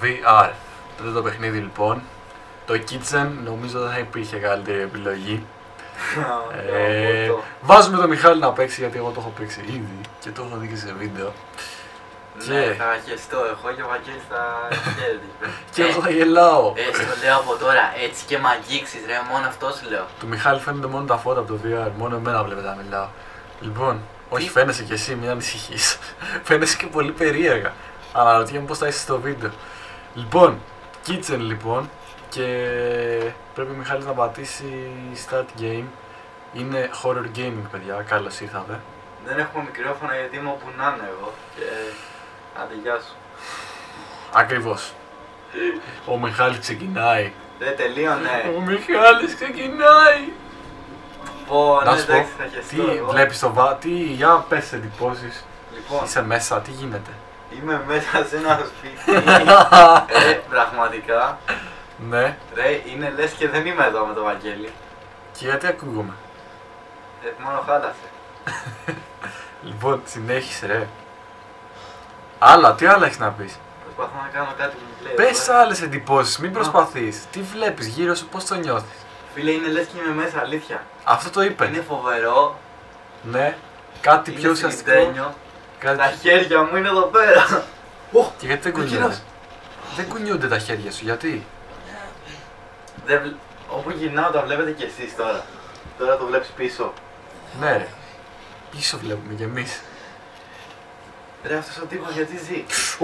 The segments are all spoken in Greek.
VR. Το παιχνίδι λοιπόν. Το Kitchen νομίζω δεν θα υπήρχε καλύτερη επιλογή. Βάζουμε τον Μιχάλη να παίξει γιατί εγώ το έχω παίξει ήδη και το έχω δει και σε βίντεο. Ναι, θα χεστώ εγώ και ο Βαγγέλης θα χαίρεται. Και εγώ θα γελάω. Στο λέω από τώρα, έτσι και μ' αγγίξεις ρε, μόνο αυτό σου λέω. Του Μιχάλη φαίνονται μόνο τα φώτα από το VR, μόνο εμένα βλέπετε να μιλάω. Λοιπόν, όχι φαίνεσαι κι εσύ, μην ανησυχείς. Φαίνεσαι και πολύ περίεργα. Αναρωτιέμαι πώς θα είσαι στο βίντεο. Λοιπόν, Kitchen λοιπόν, και πρέπει ο Μιχάλης να πατήσει Start Game. Είναι horror gaming παιδιά, καλώς ήρθατε. Δεν έχουμε μικρόφωνα γιατί είμαι όπου να είναι εγώ και άντε γεια σου. Ακριβώς. Ο Μιχάλης ξεκινάει. Δεν τελείωνε. Ο Μιχάλης ξεκινάει. Πω, Να ναι, σου πω, εντάξει, θα χεστώ τι εγώ. βλέπεις τι, για πες εντυπώσεις. Λοιπόν, Είσαι μέσα, τι γίνεται. είμαι μέσα σε ένα σπίτι. Πραγματικά. Ναι, Ρε, είναι λες και δεν είμαι εδώ με τον Βαγγέλη. και γιατί ακούγομαι. Μόνο χάλασε. Λοιπόν, συνέχισε ρε. Άλλα, τι άλλα έχεις να πεις. Προσπαθώ να κάνω κάτι που μου λέει. Πες άλλες εντυπώσεις, μην προσπαθείς. Τι βλέπεις γύρω σου, πώς το νιώθεις. Φίλε, είναι λες και είμαι μέσα, αλήθεια. Αυτό το είπε. Είναι φοβερό. Ναι, κάτι Είναι πιο ουσιαστικό. συγκεντένιο. Κάτι... Τα χέρια μου είναι εδώ πέρα. Και γιατί δεν κουνιούνται. Εκείνος. Δεν κουνιούνται τα χέρια σου, γιατί. Όπου γυρνάω τα βλέπετε κι εσείς τώρα. Τώρα το βλέπεις πίσω. Ναι ρε. Πίσω βλέπουμε κι εμείς. Ρε, αυτός ο τύπος γιατί ζει.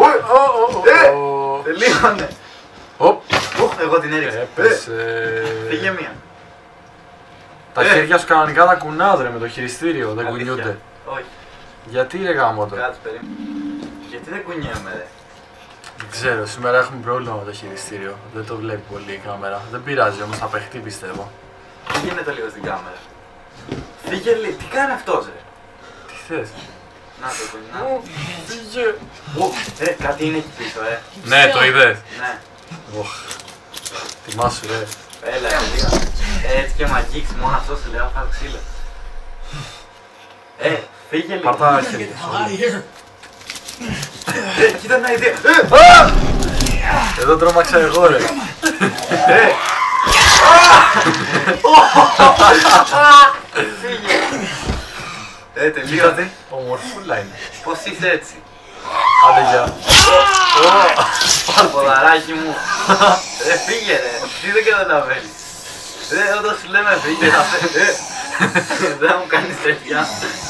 Ω, Τελείωνε. Οπ, Εγώ την έριξα. έπεσε. Φύγε μία. Τα χέρια σου κανονικά τα κουνάς ρε με το χειριστήριο, δεν Αλήθεια. κουνιούνται. Όχι, Γιατί ρε γάμο το. κάτσε περίμενε. Γιατί δεν κουνιέμαι ρε. Δεν ξέρω, σήμερα έχουμε πρόβλημα με το χειριστήριο. Δεν το βλέπει πολύ η κάμερα. Δεν πειράζει όμως, θα παιχτεί πιστεύω. Πήγαινε το λίγο στην κάμερα. Φύγε λίγο. Τι κάνει αυτός ρε. Τι θες. Να το κουνιάω. Φύγε. Κάτι είναι εκεί πίσω Ναι, το είδες. Ναι. Οχ. Τιμάσου ρε. Έλα, λίγα. Έτσι και μ' αγγίξει μόνο αυτό σου λέω, φάω ξύλο. Φύγε λίγο. Πάρ' τα χέρια σου. Κοίτα μια ιδέα. Εδώ τρόμαξα εγώ ρε. Φύγε. Τελείωσε. Ομορφούλα είναι. Πώς είσαι έτσι. Άντε γεια. Ποδαράκι μου. Φύγε ρε. Τι δεν καταλαβαίνεις. Όταν σου λέμε φύγε θα φύγε. Δεν θα μου κάνεις τέτοια.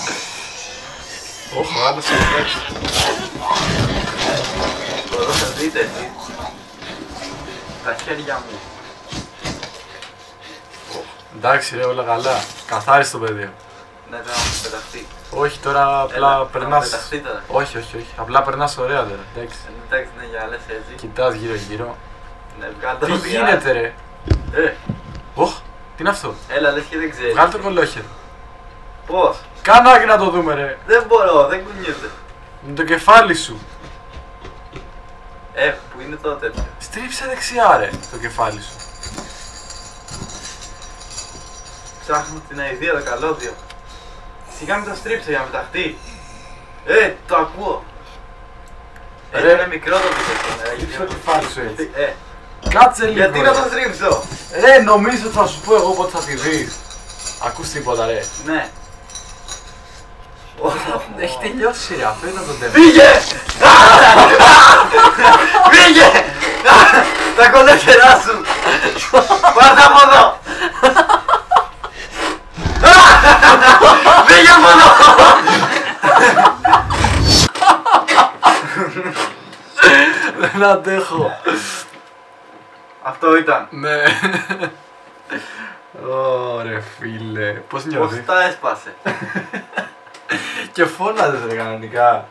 Όχι, ο άλλος είναι έτσι. Μπορώ να δείτε εσείς. Τα χέρια μου. Εντάξει ρε, όλα καλά. Καθάριστο παιδί. Ναι, θα μου πεταχτεί. Όχι, τώρα απλά Έλα, θα μου περνάς. πεταχτεί τώρα. Όχι, όχι, όχι. Απλά περνάς ωραία τώρα. Εντάξει. Εντάξει, ναι, για λες έτσι. Κοιτάς γύρω-γύρω. Ναι, βγάλ' το Τι VR. γίνεται ρε. Οχ, τι είναι αυτό. Έλα, λες και δεν ξέρεις. Βγάλε το κολόχερο. Πώς. Κανάκι να το δούμε ρε. Δεν μπορώ, δεν κουνιούνται. Με το κεφάλι σου. Που είναι το τέτοιο. Στρίψε δεξιά ρε το κεφάλι σου. Ψάχνω την αηδία, το καλώδιο. Σιγά μην το στρίψω για να πεταχτεί. Το ακούω. Ρε. Είναι μικρό το τηλέφωνο. Στρίψε το κεφάλι σου έτσι. Ε, Κάτσε λίγο. γιατί ρε. να το στρίψω. Ρε, νομίζω ότι θα σου πω εγώ πότε θα τη δεις. Ακούς τίποτα ρε. Ναι. Έχει τελειώσει ρε, αυτό ήταν το τέλος. Φύγε! Φύγε! Τα κολέφερά σου! Πάρ' τα από εδώ! Φύγε από εδώ! Δεν αντέχω. Αυτό ήταν. Ναι. Ωρε φίλε, πώς Πώς νιώθεις. τα έσπασε. Και φώναζες ρε κανονικά.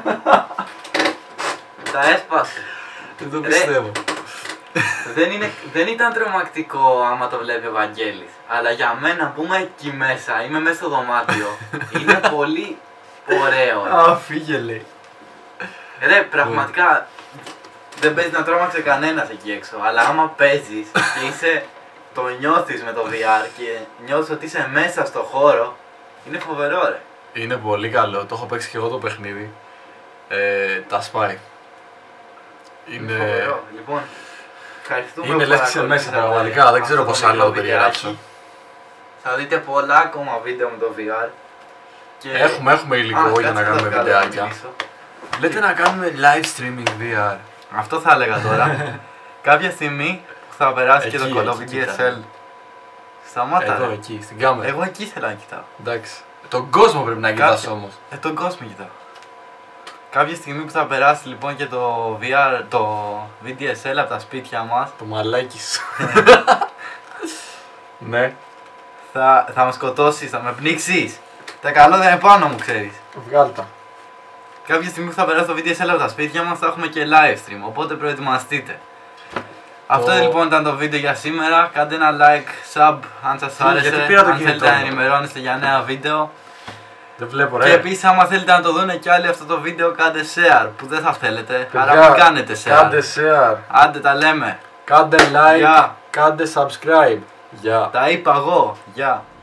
Τα έσπασε. Δεν το Ρε. πιστεύω. Δεν ήταν τρομακτικό άμα το βλέπει ο Βαγγέλης. Αλλά για μένα που είμαι εκεί μέσα, είμαι μέσα στο δωμάτιο, είναι πολύ ωραίο. Α, φύγε λέει. Ρε, πραγματικά δεν παίζει να τρόμαξε κανένας εκεί έξω. Αλλά άμα παίζεις και το νιώθεις με το VR και νιώθεις ότι είσαι μέσα στο χώρο, είναι φοβερό ρε. Είναι πολύ καλό, το έχω παίξει και εγώ το παιχνίδι. Τα σπάει. Είναι, φοβερό. Λοιπόν, ευχαριστούμε είναι που λες και σε μέσα παρακολουθήσατε πραγματικά, δεν ξέρω αυτό πώς το άλλο να το μικρό περιγράψω. βιντεάκι. Θα δείτε πολλά ακόμα βίντεο με το VR. Και... Έχουμε υλικό για να κάτσε κάνουμε το βγάλω να βιντεάκια. μιλήσω. Λέτε να κάνουμε live streaming VR. Αυτό θα έλεγα τώρα. Κάποια στιγμή που θα περάσει και το Εκεί, Call of εκεί, DSL. Σταμάτα. Εδώ, ρε. εκεί, στην κάμερα. Εγώ εκεί ήθελα να κοιτάω. Εντάξει. Τον κόσμο πρέπει να κοιτάς Κάποια- όμως. Τον κόσμο κοιτάω. Κάποια στιγμή που θα περάσει λοιπόν και το VR, το VDSL από τα σπίτια μας, Το μαλάκης. Ναι. θα με σκοτώσεις, θα με πνίξεις. Τα καλώδια είναι πάνω μου, ξέρεις. Βγάλ' τα. Κάποια στιγμή που θα περάσει το VDSL από τα σπίτια μας θα έχουμε και live stream, οπότε προετοιμαστείτε. Αυτό λοιπόν ήταν το βίντεο για σήμερα. Κάντε ένα like, sub αν σας άρεσε. γιατί πήρα το Αν θέλετε κινητό να μου. ενημερώνεστε για νέα βίντεο. Δεν βλέπω Και ρε. επίσης άμα θέλετε να το δουν κι άλλοι αυτό το βίντεο, κάντε share που δεν θα θέλετε. Παιδιά, Άρα μην κάνετε share. Κάντε share. Άντε τα λέμε. Κάντε like. Γεια. Κάντε subscribe. Γεια. Τα είπα εγώ. Γεια.